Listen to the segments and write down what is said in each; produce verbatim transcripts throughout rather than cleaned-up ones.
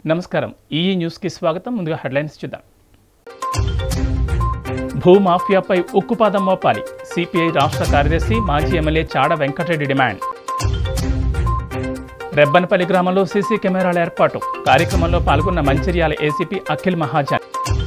నమస్కారం ఈ న్యూస్ కి స్వాగతం ముందుగా హెడ్లైన్స్ చూద్దాం భూమాఫియాపై ఉక్కుపాదం మోపాలి సిపిఐ రాష్ట్ర కార్యదర్శి మాజీ ఎమ్మెల్యే చాడ వెంకటరెడ్డి డిమాండ్ రెబ్బనపల్లి గ్రామంలో సీసీ కెమెరాల ఏర్పాటు కార్యక్రమంలో పాల్గొన్న మంచిర్యాల ఏసీపీ అఖిల్ మహాజన్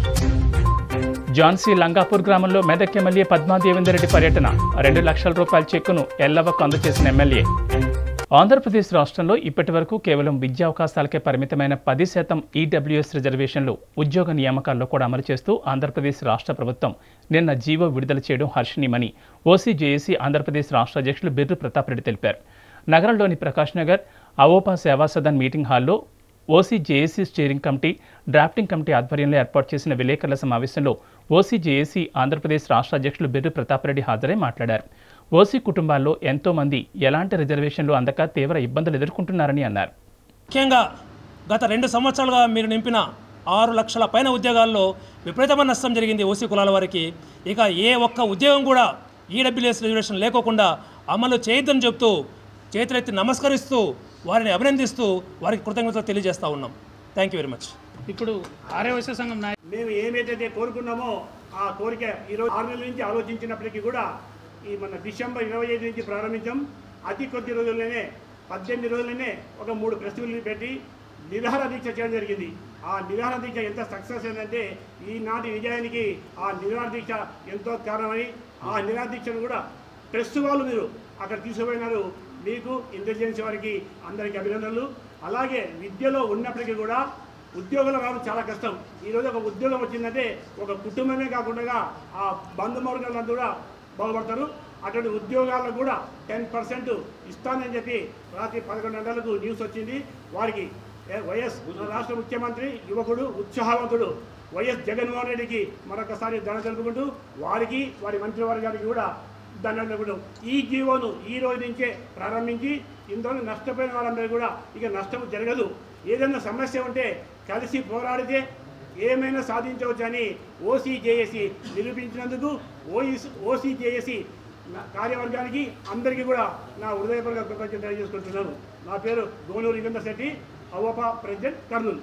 జాన్సీ లంగాపూర్ గ్రామంలో మెదక్ ఎమ్మెల్యే పద్మా దేవేందర్ రెడ్డి పర్యటన రెండు లక్షల రూపాయల చెక్కును ఎల్లవకు అందజేసిన ఎమ్మెల్యే ఆంధ్రప్రదేశ్ రాష్ట్రంలో ఇప్పటి వరకు కేవలం విద్యా అవకాశాలకే పరిమితమైన పది శాతం ఈడబ్ల్యూఎస్ రిజర్వేషన్లు ఉద్యోగ నియామకాల్లో కూడా అమలు చేస్తూ ఆంధ్రప్రదేశ్ రాష్ట్ర ప్రభుత్వం నిన్న జీవో విడుదల చేయడం హర్షణీయమని ఓసీ జేఏసీ ఆంధ్రప్రదేశ్ రాష్ట్ర అధ్యక్షులు బిర్రు ప్రతాప్ రెడ్డి తెలిపారు. నగరంలోని ప్రకాష్ నగర్ అవోపా సేవా సదన్ మీటింగ్ హాల్లో OC JAC steering committee drafting committee ఆధ్వర్యంలో ఏర్పాటు చేసిన విలేకరుల సమావేశంలో ఓసీ జేఏసీ ఆంధ్రప్రదేశ్ రాష్ట్ర అధ్యక్షులు బిర్రు ప్రతాప్ రెడ్డి హాజరై మాట్లాడారు. ఓసీ కుటుంబాల్లో ఎంతో మంది ఎలాంటి రిజర్వేషన్లు అందక తీవ్ర ఇబ్బందులు ఎదుర్కొంటున్నారని అన్నారు. ముఖ్యంగా గత రెండు సంవత్సరాలుగా మీరు నింపిన ఆరు లక్షల పైన ఉద్యోగాల్లో విపరీతమైన నష్టం జరిగింది ఓసీ కులాల వారికి. ఇక ఏ ఒక్క ఉద్యోగం కూడా ఈడబ్ల్యూఎస్ రిజర్వేషన్ లేకోకుండా అమలు చేయొద్దని చెప్తూ చేతులెత్తి నమస్కరిస్తూ వారిని అభినందిస్తూ వారికి కృతజ్ఞతలు తెలియజేస్తూ ఉన్నాం. Thank you very much. ఇప్పుడు ఆర్యవైశ్య సంఘం మేము ఏమైతే కోరుకున్నామో ఆ కోరిక ఈరోజు ఆరు నెలల నుంచి ఆలోచించినప్పటికీ కూడా ఈ మన డిసెంబర్ ఇరవై ఐదు నుంచి ప్రారంభించాం. అతి కొద్ది రోజుల్లోనే పద్దెనిమిది రోజుల్లోనే ఒక మూడు ప్రశ్నలు పెట్టి నిరాహార దీక్ష చేయడం జరిగింది. ఆ నిరాహార దీక్ష ఎంత సక్సెస్ అయిందంటే ఈనాటి విజయానికి ఆ నిరాహార దీక్ష ఎంతో కారణమని ఆ నిరాహార దీక్షను కూడా ప్రెస్ వాళ్ళు మీరు అక్కడ తీసుకుపోయినారు. మీకు ఇంటెలిజెన్స్ వారికి అందరికీ అభినందనలు. అలాగే విద్యలో ఉన్నప్పటికీ కూడా ఉద్యోగాలు రావడం చాలా కష్టం. ఈరోజు ఒక ఉద్యోగం వచ్చిందంటే ఒక కుటుంబమే కాకుండా ఆ బంధువర్గాలందరూ కూడా బాగుపడతారు. అటువంటి ఉద్యోగాలకు కూడా టెన్ పర్సెంట్ ఇస్తానని చెప్పి రాత్రి పదకొండు గంటలకు న్యూస్ వచ్చింది. వారికి వైఎస్ రాష్ట్ర ముఖ్యమంత్రి యువకుడు ఉత్సాహవంతుడు వైఎస్ జగన్మోహన్ రెడ్డికి మరొకసారి ధన తెలుపుకుంటూ వారికి వారి మంత్రివర్గానికి కూడా ధన్యవాదాలు. ఈ జీవోను ఈ రోజు నుంచే ప్రారంభించి ఇందులో నష్టపోయిన వాళ్ళందరూ కూడా ఇక నష్టం జరగదు. ఏదైనా సమస్య ఉంటే కలిసి పోరాడితే ఏమైనా సాధించవచ్చని ఓసీ జేఏసీ నిరూపించినందుకు ఓఈస్ ఓసీ జేఏసీ కార్యవర్గానికి అందరికీ కూడా నా హృదయపూర్వక కృతజ్ఞతలు తెలియజేసుకుంటున్నాను. నా పేరు గోనూరు యుగంధర్ శెట్టి, అవోపా ప్రెసిడెంట్, కర్నూలు.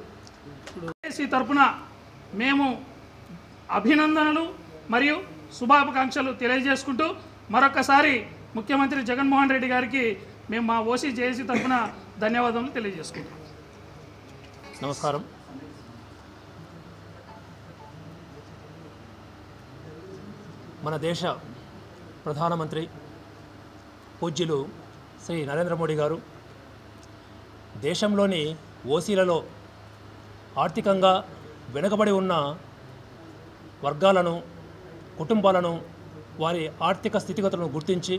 జేఏసీ తరఫున మేము అభినందనలు మరియు శుభాకాంక్షలు తెలియజేసుకుంటూ మరొకసారి ముఖ్యమంత్రి జగన్మోహన్ రెడ్డి గారికి మేము మా ఓసీ జేఏసీ తరఫున ధన్యవాదాలు తెలియజేసుకుంటాం. నమస్కారం. మన దేశ ప్రధానమంత్రి పూజ్యులు శ్రీ నరేంద్ర మోడీ గారు దేశంలోని ఓసీలలో ఆర్థికంగా వెనుకబడి ఉన్న వర్గాలను, కుటుంబాలను, వారి ఆర్థిక స్థితిగతులను గుర్తించి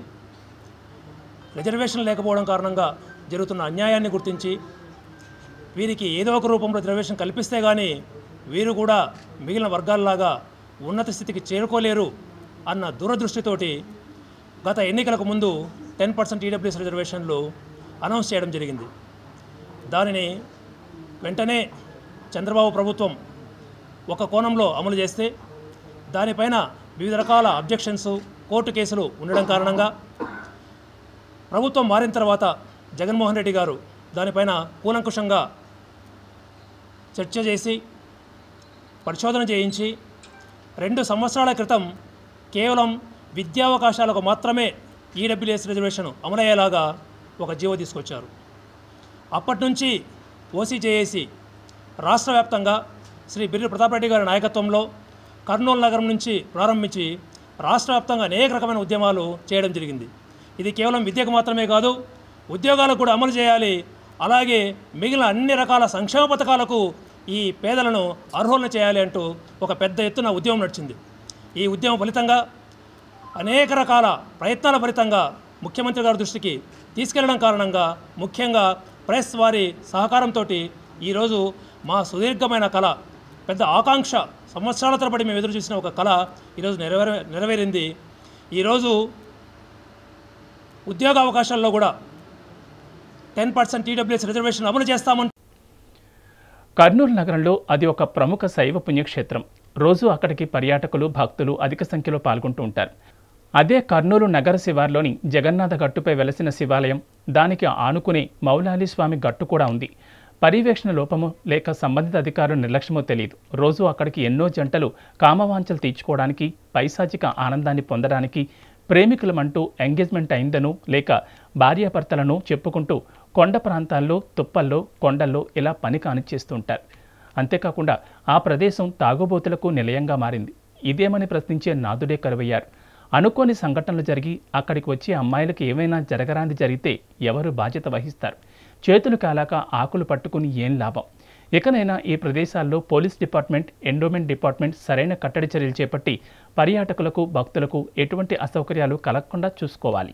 రిజర్వేషన్ లేకపోవడం కారణంగా జరుగుతున్న అన్యాయాన్ని గుర్తించి వీరికి ఏదో ఒక రూపంలో రిజర్వేషన్ కల్పిస్తే కానీ వీరు కూడా మిగిలిన వర్గాల్లాగా ఉన్నత స్థితికి చేరుకోలేరు అన్న దూరదృష్టితోటి గత ఎన్నికలకు ముందు టెన్ పర్సెంట్ ఈడబ్ల్యూఎస్ రిజర్వేషన్లు అనౌన్స్ చేయడం జరిగింది. దానిని వెంటనే చంద్రబాబు ప్రభుత్వం ఒక కోణంలో అమలు చేస్తే దానిపైన వివిధ రకాల అబ్జెక్షన్స్, కోర్టు కేసులు ఉండడం కారణంగా ప్రభుత్వం మారిన తర్వాత జగన్మోహన్ రెడ్డి గారు దానిపైన కూలంకుషంగా చర్చ చేసి పరిశోధన చేయించి రెండు సంవత్సరాల క్రితం కేవలం విద్యావకాశాలకు మాత్రమే ఈడబ్ల్యూఎస్ రిజర్వేషన్ అమలయ్యేలాగా ఒక జీవో తీసుకొచ్చారు. అప్పటి నుంచి ఓసీ జేఏసీ రాష్ట్ర వ్యాప్తంగా శ్రీ బిర్రు ప్రతాప్ రెడ్డి గారి నాయకత్వంలో కర్నూలు నగరం నుంచి ప్రారంభించి రాష్ట్ర వ్యాప్తంగా అనేక రకమైన ఉద్యమాలు చేయడం జరిగింది. ఇది కేవలం విద్యకు మాత్రమే కాదు, ఉద్యోగాలకు కూడా అమలు చేయాలి. అలాగే మిగిలిన అన్ని రకాల సంక్షేమ పథకాలకు ఈ పేదలను అర్హులను చేయాలి అంటూ ఒక పెద్ద ఎత్తున ఉద్యమం నడిచింది. ఈ ఉద్యమం ఫలితంగా అనేక రకాల ప్రయత్నాల ఫలితంగా ముఖ్యమంత్రి గారి దృష్టికి తీసుకెళ్లడం కారణంగా ముఖ్యంగా ప్రెస్ వారి సహకారంతో ఈరోజు మా సుదీర్ఘమైన కళ, పెద్ద ఆకాంక్ష, సంవత్సరాల తరబడి మేము ఎదురు చూసిన ఒక కళ ఈరోజు నెరవేర నెరవేరింది. ఈరోజు ఉద్యోగ అవకాశాల్లో కూడా టెన్ పర్సెంట్ ఈడబ్ల్యూఎస్ రిజర్వేషన్ అమలు చేస్తామని. కర్నూలు నగరంలో అది ఒక ప్రముఖ శైవ పుణ్యక్షేత్రం. రోజు అక్కడికి పర్యాటకులు, భక్తులు అధిక సంఖ్యలో పాల్గొంటూ ఉంటారు. అదే కర్నూలు నగర శివార్లోని జగన్నాథ గట్టుపై వెలసిన శివాలయం, దానికి ఆనుకునే మౌలాలి స్వామి గట్టు కూడా ఉంది. పర్యవేక్షణ లోపమో లేక సంబంధిత అధికారుల నిర్లక్ష్యమో తెలియదు. రోజు అక్కడికి ఎన్నో జంటలు కామవాంఛలు తీర్చుకోవడానికి, పైశాచిక ఆనందాన్ని పొందడానికి, ప్రేమికులమంటూ ఎంగేజ్మెంట్ అయిందనో లేక భార్యాభర్తలను చెప్పుకుంటూ కొండ ప్రాంతాల్లో, తుప్పల్లో, కొండల్లో ఇలా పని కానిచ్చేస్తుంటారు. అంతేకాకుండా ఆ ప్రదేశం తాగుబోతులకు నిలయంగా మారింది. ఇదేమని ప్రశ్నించే నాదుడే కరువయ్యారు. అనుకోని సంఘటనలు జరిగి అక్కడికి వచ్చే అమ్మాయిలకు ఏమైనా జరగరాంది జరిగితే ఎవరు బాధ్యత వహిస్తారు? చేతులు కాలాక ఆకులు పట్టుకుని ఏం లాభం? ఇకనైనా ఈ ప్రదేశాల్లో పోలీస్ డిపార్ట్మెంట్, ఎండోమెంట్ డిపార్ట్మెంట్ సరైన కట్టడి చర్యలు చేపట్టి పర్యాటకులకు, భక్తులకు ఎటువంటి అసౌకర్యాలు కలగకుండా చూసుకోవాలి.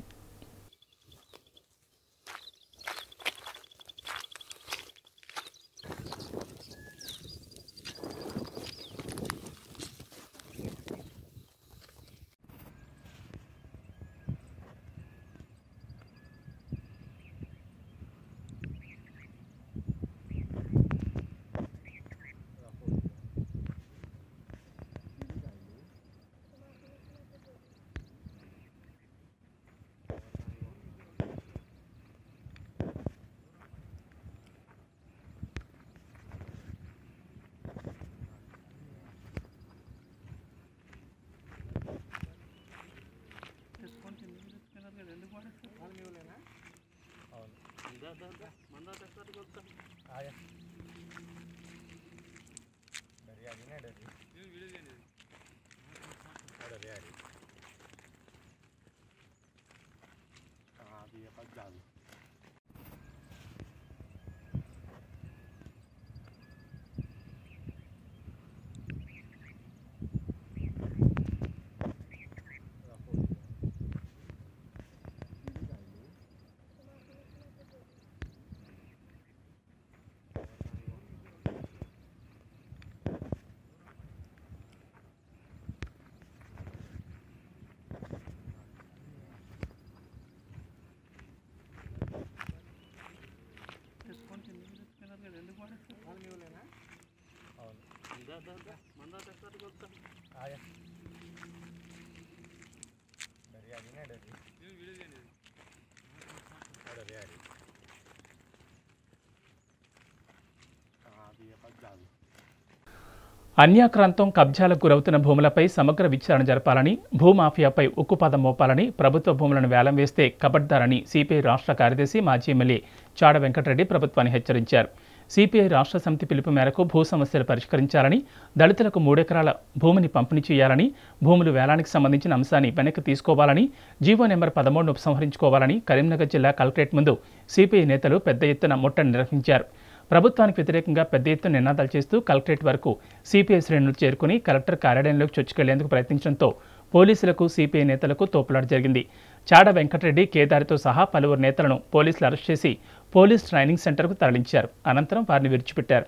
అన్యాక్రాంతం కబ్జాలకు గురవుతున్న భూములపై సమగ్ర విచారణ జరపాలని, భూమాఫియాపై ఉక్కుపాదం మోపాలని, ప్రభుత్వ భూములను వేలం వేస్తే కబడ్దారని సిపిఐ రాష్ట్ర కార్యదర్శి, మాజీ ఎమ్మెల్యే చాడ వెంకటరెడ్డి ప్రభుత్వాన్ని హెచ్చరించారు. సిపిఐ రాష్ట్ర సమితి పిలుపు మేరకు భూ సమస్యలు పరిష్కరించాలని, దళితులకు మూడెకరాల భూమిని పంపిణీ చేయాలని, భూములు వేలానికి సంబంధించిన అంశాన్ని వెనక్కి తీసుకోవాలని, జీవో నెంబర్ పదమూడును ఉపసంహరించుకోవాలని కరీంనగర్ జిల్లా కలెక్టరేట్ ముందు సిపిఐ నేతలు పెద్ద ఎత్తున ముట్టడి నిర్వహించారు. ప్రభుత్వానికి వ్యతిరేకంగా పెద్ద ఎత్తున నినాదాలు చేస్తూ కలెక్టరేట్ వరకు సిపిఐ శ్రేణులు చేరుకుని కలెక్టర్ కార్యాలయంలోకి చొచ్చుకెళ్లేందుకు ప్రయత్నించడంతో పోలీసులకు, సిపిఐ నేతలకు తోపులాట జరిగింది. చాడ వెంకటరెడ్డి, కేదారితో సహా పలువురు నేతలను పోలీసులు అరెస్ట్ చేసి పోలీస్ ట్రైనింగ్ సెంటర్కు తరలించారు. అనంతరం వారిని విడిచిపెట్టారు.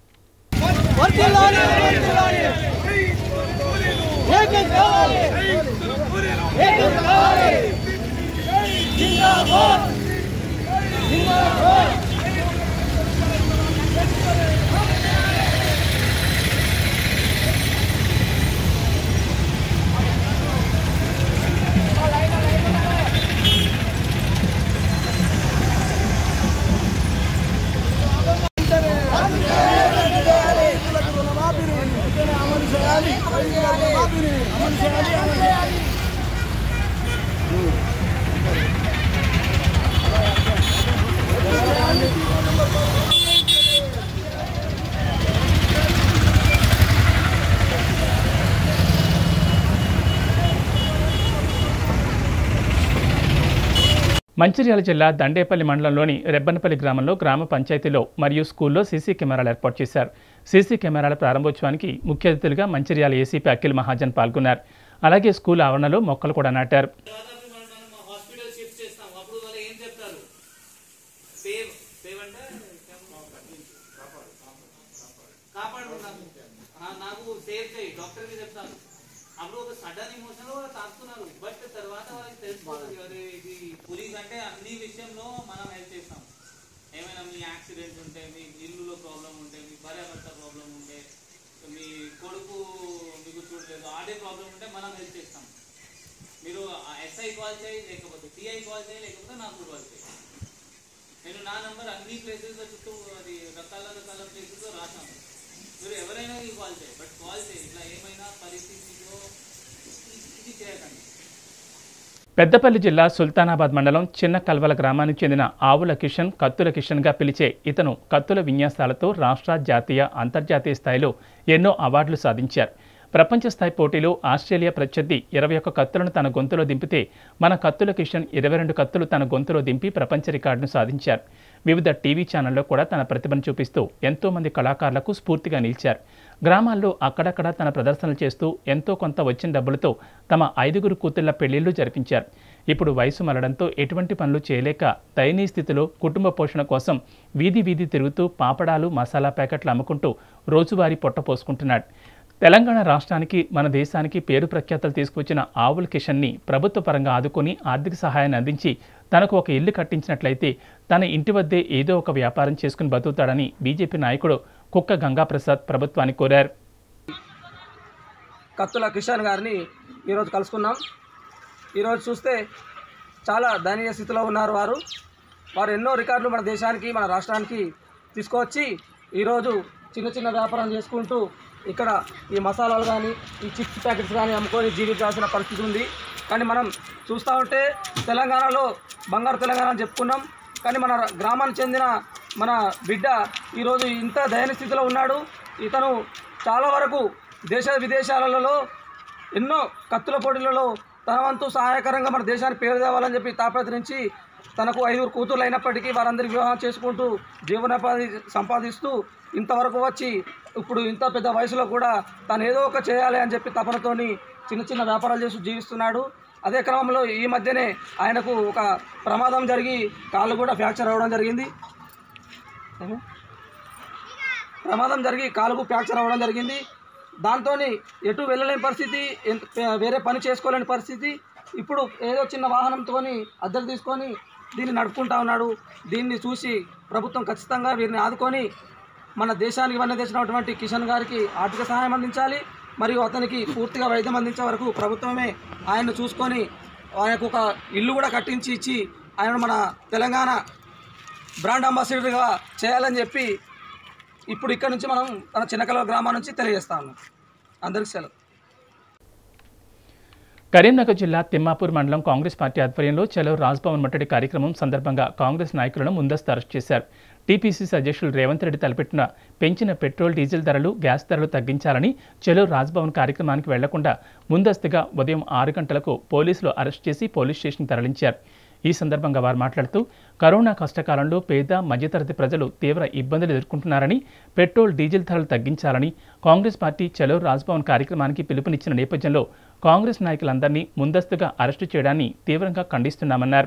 మంచిర్యాల జిల్లా దండేపల్లి మండలంలోని రెబ్బనపల్లి గ్రామంలో గ్రామ పంచాయతీలో మరియు స్కూల్లో సీసీ కెమెరాలు ఏర్పాటు చేశారు. సీసీ కెమెరాల ప్రారంభోత్సవానికి ముఖ్య అతిథులుగా మంచిర్యాల ఏసీపీ అఖిల్ మహాజన్ పాల్గొన్నారు. అలాగే స్కూల్ ఆవరణలో మొక్కలు కూడా నాటారు. అప్పుడు ఒక సడన్ ఎమోషన్ లో తాకుతున్నారు. బట్ తర్వాత వాళ్ళకి తెలిసిపోతుంది అదే ఇది పోలీస్ అంటే అన్ని విషయంలో మనం హెల్ప్ చేస్తాం. ఏమైనా మీ యాక్సిడెంట్ ఉంటే, మీ ఇల్లులో ప్రాబ్లం ఉంటే, మీ భార్యాభర్త ప్రాబ్లం ఉంటే, మీ కొడుకు మీకు చూడలేదు ఆడే ప్రాబ్లం ఉంటే మనం హెల్ప్ చేస్తాం. మీరు ఎస్ఐ కాల్ చేయి, లేకపోతే సిఐ కాల్ చేయి, లేకపోతే నాకు కాల్ చేయి. నేను నా నంబర్ అన్ని ప్లేసెస్లో చుట్టూ అది రకాల రకాల ప్లేసెస్లో రాశాను. మీరు ఎవరైనా కాల్ చేయండి, బట్ కాల్ చేయండి. ఇట్లా ఏమైనా పరిస్థితిలో ఇది చేయకండి. పెద్దపల్లి జిల్లా సుల్తానాబాద్ మండలం చిన్న కల్వల గ్రామానికి చెందిన ఆవుల కిషన్ కత్తుల కిషన్గా పిలిచే ఇతను కత్తుల విన్యాసాలతో రాష్ట్ర, జాతీయ, అంతర్జాతీయ స్థాయిలో ఎన్నో అవార్డులు సాధించారు. ప్రపంచ స్థాయి పోటీలో ఆస్ట్రేలియా ప్రత్యర్థి ఇరవై ఒక్క కత్తులను తన గొంతులో దింపితే మన కత్తుల కిషన్ ఇరవై రెండు కత్తులు తన గొంతులో దింపి ప్రపంచ రికార్డును సాధించారు. వివిధ టీవీ ఛానల్లో కూడా తన ప్రతిభను చూపిస్తూ ఎంతోమంది కళాకారులకు స్ఫూర్తిగా నిలిచారు. గ్రామాల్లో అక్కడక్కడ తన ప్రదర్శనలు చేస్తూ ఎంతో కొంత వచ్చిన డబ్బులతో తమ ఐదుగురు కూతుళ్ల పెళ్లిళ్లు జరిపించారు. ఇప్పుడు వయసు మరడంతో ఎటువంటి పనులు చేయలేక దయనీయ స్థితిలో కుటుంబ పోషణ కోసం వీధి వీధి తిరుగుతూ పాపడాలు, మసాలా ప్యాకెట్లు అమ్ముకుంటూ రోజువారీ పొట్ట పోసుకుంటున్నాడు. తెలంగాణ రాష్ట్రానికి, మన దేశానికి పేరు ప్రఖ్యాతలు తీసుకువచ్చిన ఆవుల కిషన్ని ప్రభుత్వ పరంగా ఆదుకొని ఆర్థిక సహాయాన్ని అందించి తనకు ఒక ఇల్లు కట్టించినట్లయితే తన ఇంటి వద్దే ఏదో ఒక వ్యాపారం చేసుకుని బతుకుతాడని బీజేపీ నాయకుడు కుక్క గంగాప్రసాద్ ప్రభుత్వాన్ని కోరారు. కత్తుల కిషన్ గారిని ఈరోజు కలుసుకున్నాం. ఈరోజు చూస్తే చాలా దయనీయ స్థితిలో ఉన్నారు వారు. వారు ఎన్నో రికార్డులు మన దేశానికి, మన రాష్ట్రానికి తీసుకువచ్చి ఈరోజు చిన్న చిన్న వ్యాపారం చేసుకుంటూ ఇక్కడ ఈ మసాలాలు కానీ, ఈ చిప్స్ ప్యాకెట్స్ కానీ అమ్ముకొని జీవించాల్సిన పరిస్థితి ఉంది. కానీ మనం చూస్తూ ఉంటే తెలంగాణలో బంగారు తెలంగాణ అని చెప్పుకున్నాం. కానీ మన గ్రామానికి చెందిన మన బిడ్డ ఈరోజు ఇంత దయనీయ స్థితిలో ఉన్నాడు. ఇతను చాలా వరకు దేశ విదేశాలలో ఎన్నో కత్తుల పోటీలలో తన వంతు సహాయకరంగా మన దేశానికి పేరు తేవాలని చెప్పి తాపత్రయించి తనకు ఐదుగురు కూతుర్లు అయినప్పటికీ వారందరికీ వివాహం చేసుకుంటూ జీవనోపాధి సంపాదిస్తూ ఇంతవరకు వచ్చి ఇప్పుడు ఇంత పెద్ద వయసులో కూడా తను ఏదో ఒక చేయాలి అని చెప్పి తపనతోని చిన్న చిన్న వ్యాపారాలు చేస్తూ జీవిస్తున్నాడు. అదే క్రమంలో ఈ మధ్యనే ఆయనకు ఒక ప్రమాదం జరిగి కాళ్ళు కూడా ఫ్రాక్చర్ అవ్వడం జరిగింది. ప్రమాదం జరిగి కాలుకు ఫ్రాక్చర్ అవ్వడం జరిగింది. దాంతో ఎటు వెళ్ళలేని పరిస్థితి, వేరే పని చేసుకోలేని పరిస్థితి. ఇప్పుడు ఏదో చిన్న వాహనంతో అద్దెలు తీసుకొని దీన్ని నడుపుకుంటా ఉన్నాడు. దీన్ని చూసి ప్రభుత్వం ఖచ్చితంగా వీరిని ఆదుకొని మన దేశానికి వన్న తెచ్చినటువంటి కిషన్ గారికి ఆర్థిక సహాయం అందించాలి. మరియు అతనికి పూర్తిగా వైద్యం అందించే వరకు ప్రభుత్వమే ఆయన్ను చూసుకొని ఆయనకు ఒక ఇల్లు కూడా కట్టించి ఇచ్చి ఆయన మన తెలంగాణ బ్రాండ్ అంబాసిడర్గా చేయాలని చెప్పి ఇప్పుడు ఇక్కడ నుంచి మనం మన చిన్నకల్వ గ్రామం నుంచి తెలియజేస్తా ఉన్నాం. అందరికీ సెలవు. కరీంనగర్ జిల్లా తిమ్మాపూర్ మండలం కాంగ్రెస్ పార్టీ ఆధ్వర్యంలో చలో రాజ్భవన్ ముట్టడి కార్యక్రమం సందర్భంగా కాంగ్రెస్ నాయకులను ముందస్తు అరెస్ట్ చేశారు. టీపీసీసీ అధ్యక్షులు రేవంత్ రెడ్డి తలపెట్టిన పెంచిన పెట్రోల్, డీజిల్ ధరలు, గ్యాస్ ధరలు తగ్గించాలని చలో రాజ్భవన్ కార్యక్రమానికి వెళ్లకుండా ముందస్తుగా ఉదయం ఆరు గంటలకు పోలీసులు అరెస్ట్ చేసి పోలీస్ స్టేషన్ తరలించారు. ఈ సందర్భంగా వారు మాట్లాడుతూ కరోనా కష్టకాలంలో పేద, మధ్యతరగతి ప్రజలు తీవ్ర ఇబ్బందులు ఎదుర్కొంటున్నారని, పెట్రోల్, డీజిల్ ధరలు తగ్గించాలని కాంగ్రెస్ పార్టీ చలో రాజ్భవన్ కార్యక్రమానికి పిలుపునిచ్చిన నేపథ్యంలో కాంగ్రెస్ నాయకులందరినీ ముందస్తుగా అరెస్టు చేయడాన్ని తీవ్రంగా ఖండిస్తున్నామన్నారు.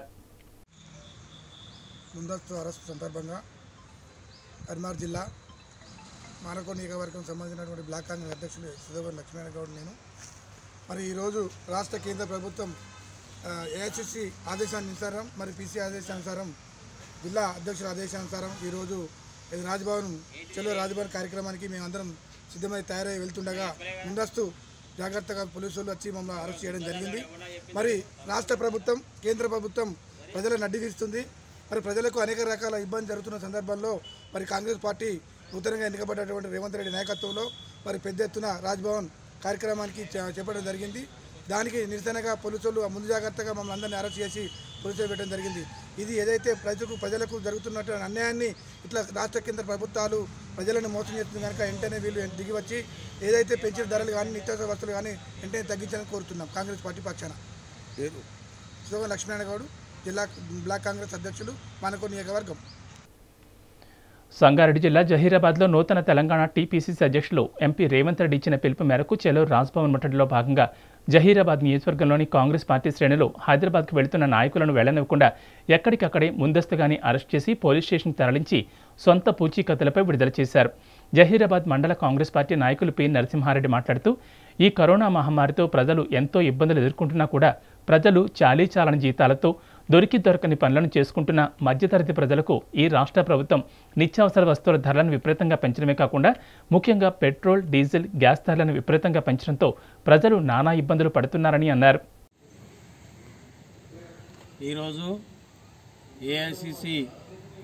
ముందస్తు అరెస్టు సందర్భంగా కరీంనగర్ జిల్లా మానకొ నియోజకవర్గం సంబంధించినటువంటి బ్లాక్ కాంగ్రెస్ అధ్యక్షులు సుధోవర్ లక్ష్మీనారాయణ గౌడ్ నేను మరి ఈరోజు రాష్ట్ర కేంద్ర ప్రభుత్వం ఏఐసిసి ఆదేశానుసారం మరి పీసీ ఆదేశానుసారం జిల్లా అధ్యక్షుల ఆదేశానుసారం ఈరోజు రాజ్భవన్ చలో రాజ్భవన్ కార్యక్రమానికి మేమందరం సిద్ధమై తయారై వెళ్తుండగా ముందస్తు జాగ్రత్తగా పోలీసులు వచ్చి మమ్మల్ని అరెస్ట్ చేయడం జరిగింది. మరి రాష్ట్ర ప్రభుత్వం, కేంద్ర ప్రభుత్వం ప్రజలను అడ్డిగిస్తుంది. మరి ప్రజలకు అనేక రకాల ఇబ్బంది జరుగుతున్న సందర్భంలో మరి కాంగ్రెస్ పార్టీ నూతనంగా ఎన్నికబడ్డటువంటి రేవంత్ రెడ్డి నాయకత్వంలో మరి పెద్ద ఎత్తున రాజ్భవన్ కార్యక్రమానికి చేపట్టడం జరిగింది. దానికి నిరసనగా పోలీసులు ముందు జాగ్రత్తగా మమ్మల్ని అందరినీ అరెస్ట్ చేసి పోలీసులు పెట్టడం జరిగింది. ఇది ఏదైతే ప్రజలకు ప్రజలకు జరుగుతున్నటువంటి అన్యాయాన్ని ఇట్లా రాష్ట్ర కేంద్ర ప్రభుత్వాలు ప్రజలను మోసం చేస్తుంది కనుక వెంటనే వీళ్ళు దిగి వచ్చి ఏదైతే పెంచిన ధరలు కానీ, నిత్యావసర వస్తువులు కానీ వెంటనే తగ్గించాలని కోరుతున్నాం. కాంగ్రెస్ పార్టీ పక్షాన పేరు సుధోవర్ లక్ష్మీనారాయణ గౌడ్, జిల్లా బ్లాక్ కాంగ్రెస్ అధ్యక్షులు, మానకొ నియోజకవర్గం. సంగారెడ్డి జిల్లా జహీరాబాద్లో నూతన తెలంగాణ టీపీసీసీ అధ్యక్షులు ఎంపీ రేవంత్ రెడ్డి ఇచ్చిన పిలుపు మేరకు చలో రాజ్భవన్ ముట్టడిలో భాగంగా జహీరాబాద్ నియోజకవర్గంలోని కాంగ్రెస్ పార్టీ శ్రేణులు హైదరాబాద్కు వెళుతున్న నాయకులను వెళ్లనివ్వకుండా ఎక్కడికక్కడే ముందస్తుగానే అరెస్ట్ చేసి పోలీస్ స్టేషన్ తరలించి సొంత పూచీకత్తులపై విడుదల చేశారు. జహీరాబాద్ మండల కాంగ్రెస్ పార్టీ నాయకులు పి నరసింహారెడ్డి మాట్లాడుతూ ఈ కరోనా మహమ్మారితో ప్రజలు ఎంతో ఇబ్బందులు ఎదుర్కొంటున్నా కూడా ప్రజలు చాలీ చాలని జీతాలతో దొరికి దొరకని పనులను చేసుకుంటున్న మధ్యతరగతి ప్రజలకు ఈ రాష్ట్ర ప్రభుత్వం నిత్యావసర వస్తువుల ధరలను విపరీతంగా పెంచడమే కాకుండా ముఖ్యంగా పెట్రోల్, డీజిల్, గ్యాస్ ధరలను విపరీతంగా పెంచడంతో ప్రజలు నానా ఇబ్బందులు పడుతున్నారని అన్నారు. ఈరోజు ఏఐసిసి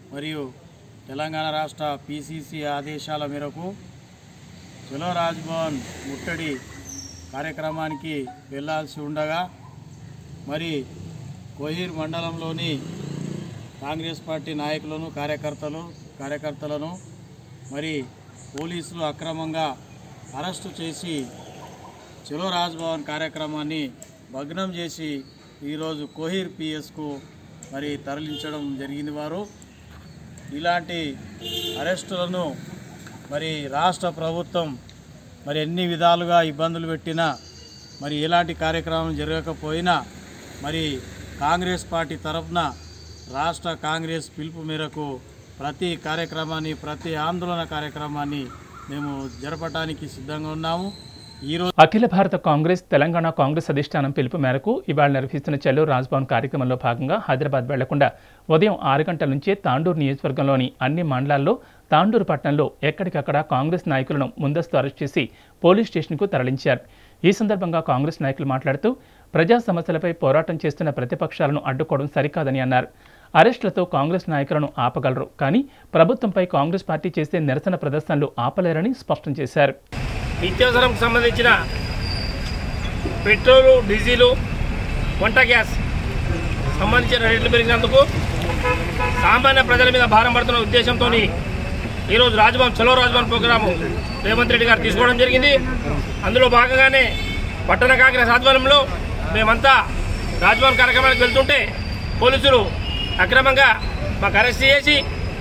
మరియు తెలంగాణ రాష్ట్ర పిసిసి ఆదేశాల మేరకు చలో రాజ్భవన్ ముట్టడి కార్యక్రమానికి వెళ్ళాల్సి ఉండగా మరి కోహీర్ మండలంలోని కాంగ్రెస్ పార్టీ నాయకులను కార్యకర్తలు కార్యకర్తలను మరి పోలీసులు అక్రమంగా అరెస్టు చేసి చలో రాజ్భవన్ కార్యక్రమాన్ని భగ్నం చేసి ఈరోజు కోహీర్ పిఎస్కు మరి తరలించడం జరిగింది. వారు ఇలాంటి అరెస్టులను మరి రాష్ట్ర ప్రభుత్వం మరి ఎన్ని విధాలుగా ఇబ్బందులు పెట్టినా మరి ఎలాంటి కార్యక్రమం జరగకపోయినా మరి కాంగ్రెస్ పార్టీ తరఫున రాష్ట్ర కాంగ్రెస్ పిలుపు మేరకు ప్రతి కార్యక్రమాన్ని ప్రతి ఆందోళన కార్యక్రమాన్ని మేము జరపడానికి సిద్ధంగా ఉన్నాము. ఈరోజు అఖిల భారత కాంగ్రెస్ తెలంగాణ కాంగ్రెస్ అధిష్టానం పిలుపు మేరకు ఇవాళ నిర్వహిస్తున్న చలో రాజ్భవన్ కార్యక్రమంలో భాగంగా హైదరాబాద్ వెళ్లకుండా ఉదయం ఆరు గంటల నుంచే తాండూరు నియోజకవర్గంలోని అన్ని మండలాల్లో తాండూరు పట్టణంలో ఎక్కడికక్కడ కాంగ్రెస్ నాయకులను ముందస్తు అరెస్ట్ చేసి పోలీస్ స్టేషన్కు తరలించారు. ఈ సందర్భంగా కాంగ్రెస్ నాయకులు మాట్లాడుతూ ప్రజా సమస్యలపై పోరాటం చేస్తున్న ప్రతిపక్షాలను అడ్డుకోవడం సరికాదని అన్నారు. అరెస్టులతో కాంగ్రెస్ నాయకులను ఆపగలరు, కానీ ప్రభుత్వంపై కాంగ్రెస్ పార్టీ చేసే నిరసన ప్రదర్శనలు ఆపలేరని స్పష్టం చేశారు. నిత్యావసరంకు సంబంధించిన పెట్రోలు, డీజిలు, వంట గ్యాస్ సంబంధించిన రేట్లు పెరిగినందుకు సామాన్య ప్రజల మీద భారం పడుతున్న ఉద్దేశంతో ఈరోజు రాజ్భవన్ చలో రాజ్భవన్ ప్రోగ్రాము రేవంత్ రెడ్డి గారు తీసుకోవడం జరిగింది. అందులో భాగంగానే పట్టణ కాంగ్రెస్ ఆధ్వర్యంలో మేమంతా రాజ్భవన్ కార్యక్రమానికి వెళ్తుంటే పోలీసులు అక్రమంగా మాకు అరెస్ట్ చేసి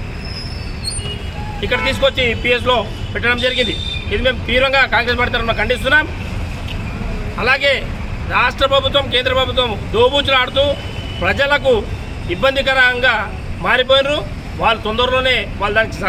ఇక్కడ తీసుకొచ్చి పిఎస్లో పెట్టడం జరిగింది. ఇది మేము తీవ్రంగా కాంగ్రెస్ పార్టీ తరఫున ఖండిస్తున్నాం. అలాగే రాష్ట్ర ప్రభుత్వం, కేంద్ర ప్రభుత్వం దోబూచులు ఆడుతూ ప్రజలకు ఇబ్బందికరంగా మారిపోయినారు. వాళ్ళు తొందరలోనే వాళ్ళు దానికి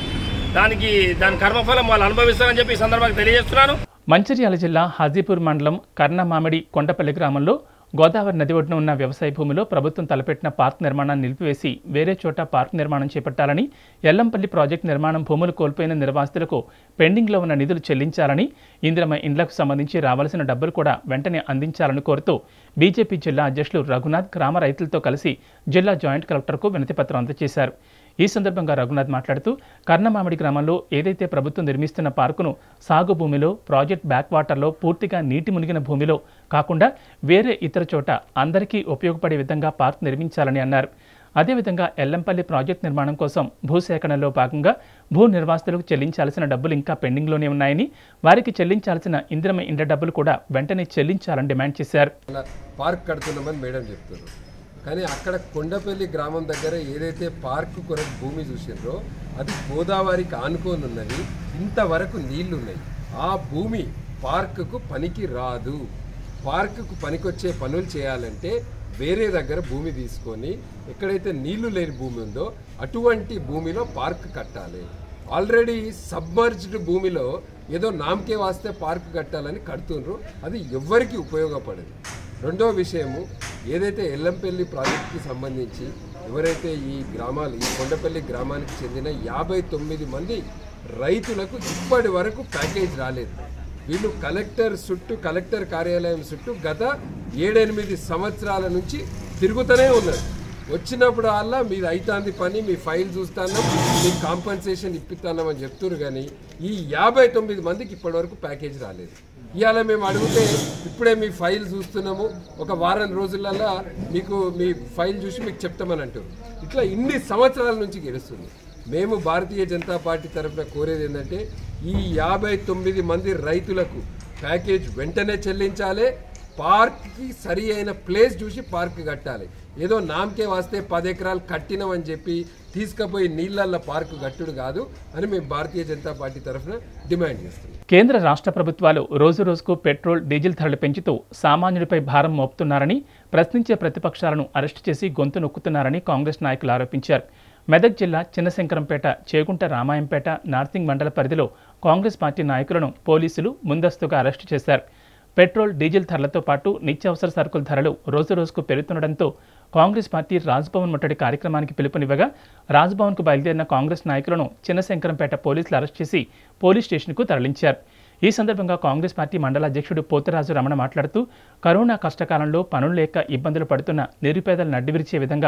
దానికి దాని కర్మఫలం వాళ్ళు అనుభవిస్తారని చెప్పి ఈ సందర్భంగా తెలియజేస్తున్నాను. మంచిర్యాల జిల్లా హాజీపూర్ మండలం కర్ణమామిడి కొండపల్లి గ్రామంలో గోదావరి నది ఒడ్డున ఉన్న వ్యవసాయ భూమిలో ప్రభుత్వం తలపెట్టిన పార్క్ నిర్మాణాన్ని నిలిపివేసి వేరే చోట పార్క్ నిర్మాణం చేపట్టాలని, ఎల్లంపల్లి ప్రాజెక్టు నిర్మాణం భూములు కోల్పోయిన నిర్వాసితులకు పెండింగ్లో ఉన్న నిధులు చెల్లించాలని, ఇందిరమ్మ ఇండ్లకు సంబంధించి రావాల్సిన డబ్బులు కూడా వెంటనే అందించాలని కోరుతూ బీజేపీ జిల్లా అధ్యక్షులు రఘునాథ్ గ్రామ రైతులతో కలిసి జిల్లా జాయింట్ కలెక్టర్కు వినతిపత్రం అందజేశారు. ఈ సందర్భంగా రఘునాథ్ మాట్లాడుతూ కర్ణమామిడి గ్రామంలో ఏదైతే ప్రభుత్వం నిర్మిస్తున్న పార్కును సాగు భూమిలో, ప్రాజెక్ట్ బ్యాక్ వాటర్లో పూర్తిగా నీటి మునిగిన భూమిలో కాకుండా వేరే ఇతర చోట అందరికీ ఉపయోగపడే విధంగా పార్క్ నిర్మించాలని అన్నారు. అదేవిధంగా ఎల్లంపల్లి ప్రాజెక్టు నిర్మాణం కోసం భూసేకరణలో భాగంగా భూ నిర్వాసితులకు చెల్లించాల్సిన డబ్బులు ఇంకా పెండింగ్లోనే ఉన్నాయని, వారికి చెల్లించాల్సిన ఇందిరమ్మ ఇండ్ల డబ్బులు కూడా వెంటనే చెల్లించాలని డిమాండ్ చేశారు. పార్క్ కడుతున్నామని మేడం చెప్తున్నారు, కానీ అక్కడ కొండపల్లి గ్రామం దగ్గర ఏదైతే పార్కు కొరకు భూమి చూసిండ్రో అది గోదావరికి ఆనుకొని ఉన్నది. ఇంతవరకు నీళ్లు ఉన్నాయి. ఆ భూమి పార్కుకు పనికి రాదు. పార్కుకు పనికొచ్చే పనులు చేయాలంటే వేరే దగ్గర భూమి తీసుకొని ఎక్కడైతే నీళ్లు లేని భూమి ఉందో అటువంటి భూమిలో పార్క్ కట్టాలి. ఆల్రెడీ సబ్మర్జ్డ్ భూమిలో ఏదో నామకే వాస్తే పార్క్ కట్టాలని కడుతుండ్రు, అది ఎవ్వరికి ఉపయోగపడదు. రెండో విషయము, ఏదైతే ఎల్లంపల్లి ప్రాజెక్టుకి సంబంధించి ఎవరైతే ఈ గ్రామాలు ఈ కొండపల్లి గ్రామానికి చెందిన యాభై తొమ్మిది మంది రైతులకు ఇప్పటి వరకు ప్యాకేజ్ రాలేదు. వీళ్ళు కలెక్టర్ చుట్టూ కలెక్టర్ కార్యాలయం చుట్టూ గత ఏడెనిమిది సంవత్సరాల నుంచి తిరుగుతూనే ఉన్నారు. వచ్చినప్పుడు అలా మీరు అవుతుంది పని, మీ ఫైల్ చూస్తాను, మీకు కాంపన్సేషన్ ఇప్పిస్తామని చెప్తున్నారు, కానీ ఈ యాభై తొమ్మిది మందికి ఇప్పటివరకు ప్యాకేజ్ రాలేదు. ఇవాళ మేము అడిగితే ఇప్పుడే మీ ఫైల్ చూస్తున్నాము, ఒక వారం రోజులలో మీకు మీ ఫైల్ చూసి మీకు చెప్తామని అంటారు. ఇట్లా ఇన్ని సంవత్సరాల నుంచి గెలుస్తుంది. మేము భారతీయ జనతా పార్టీ తరఫున కోరేది ఏంటంటే ఈ యాభై తొమ్మిది మంది రైతులకు ప్యాకేజ్ వెంటనే చెల్లించాలి. పార్క్కి సరి అయిన ప్లేస్ చూసి పార్క్ కట్టాలి. ఏదో నామకే వాస్తే పది ఎకరాలు కట్టినామని చెప్పి తీసుకుపోయి నీళ్లల్లో పార్కు కట్టుడు కాదు అని మేము భారతీయ జనతా పార్టీ తరఫున డిమాండ్ చేస్తున్నాం. కేంద్ర రాష్ట్ర ప్రభుత్వాలు రోజు రోజుకు పెట్రోల్, డీజిల్ ధరలు పెంచుతూ సామాన్యుడిపై భారం మోపుతున్నారని, ప్రశ్నించే ప్రతిపక్షాలను అరెస్టు చేసి గొంతు నొక్కుతున్నారని కాంగ్రెస్ నాయకులు ఆరోపించారు. మెదక్ జిల్లా చిన్నశంకరంపేట, చేగుంట రామాయంపేట, నార్సింగ్ మండల పరిధిలో కాంగ్రెస్ పార్టీ నాయకులను పోలీసులు ముందస్తుగా అరెస్టు చేశారు. పెట్రోల్, డీజిల్ ధరలతో పాటు నిత్యావసర సరుకుల ధరలు రోజురోజుకు పెరుగుతుండటంతో కాంగ్రెస్ పార్టీ రాజ్భవన్ ముట్టడి కార్యక్రమానికి పిలుపునివ్వగా రాజ్భవన్కు బయలుదేరిన కాంగ్రెస్ నాయకులను చిన్నశంకరంపేట పోలీసులు అరెస్ట్ చేసి పోలీస్ స్టేషన్కు తరలించారు. ఈ సందర్భంగా కాంగ్రెస్ పార్టీ మండల అధ్యక్షుడు పోతరాజు రమణ మాట్లాడుతూ కరోనా కష్టకాలంలో పనులు లేక ఇబ్బందులు పడుతున్న నిరుపేదలు నడ్డివిరిచే విధంగా